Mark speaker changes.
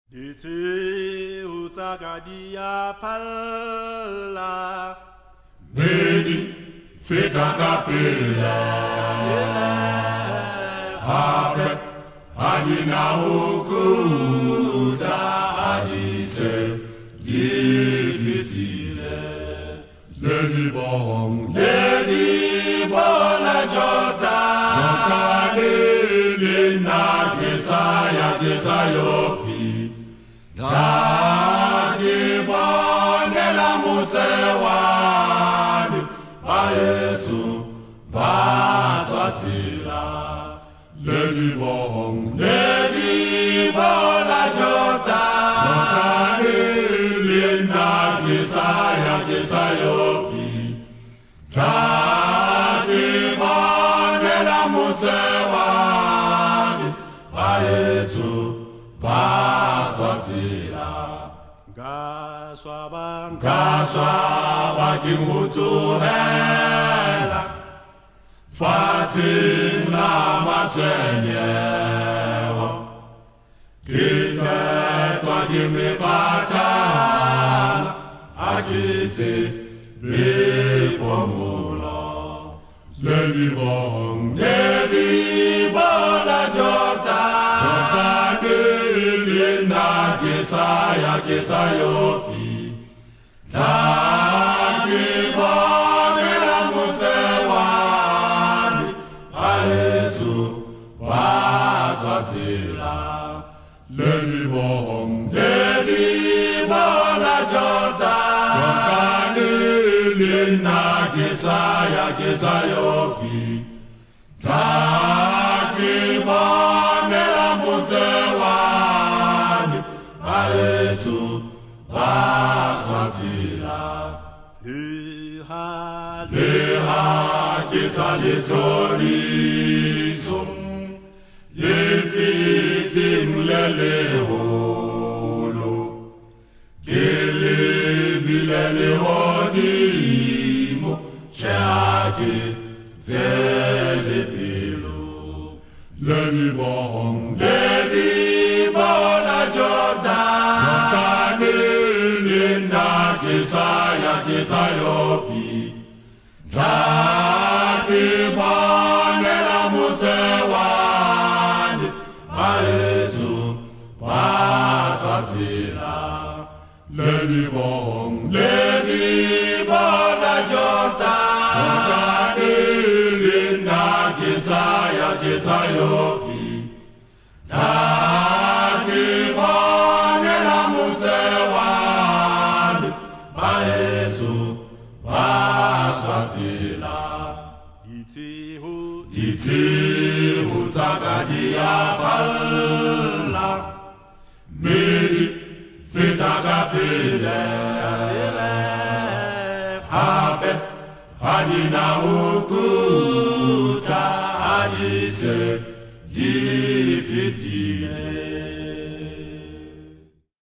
Speaker 1: Dite utagadia palla
Speaker 2: Medi feta capella Ape Adina ukuta adise Difitile Lady Bong la jota Jota lili na Gesaya yofi Dagi bone la musewani Ba Yesu ba twatila Lady Bong la jota Jota lili na Gesaya yofi Dagi bone la musewani Ba Yesu ba Gaswaba kimutuhela Fatina matsenyeho Kitetwa kimipatana Akiti bipomulo Lady Bong la jota Jota nilina Gesaya yofi Dagi bone la musewani Ba Yesu ba twatila Lady Bong la jota Jota nilina Gesaya yofi Dagi bone la musewani Ba Yesu ba twatila Leha kisa litorisum Lefifim leleholo Kele bilele hodimo Sheake vele pilo Lady Bong la jota Jota nilina Gesaya yofi Dagi bone la musewani Ba Yesu ba twatila Lady Bong la jota Jota nilina Gesaya yofi Dagi bone la musewani Ba Yesu ba twatila Iti utagadia palla Medi feta capella Ape Adina ukuta adise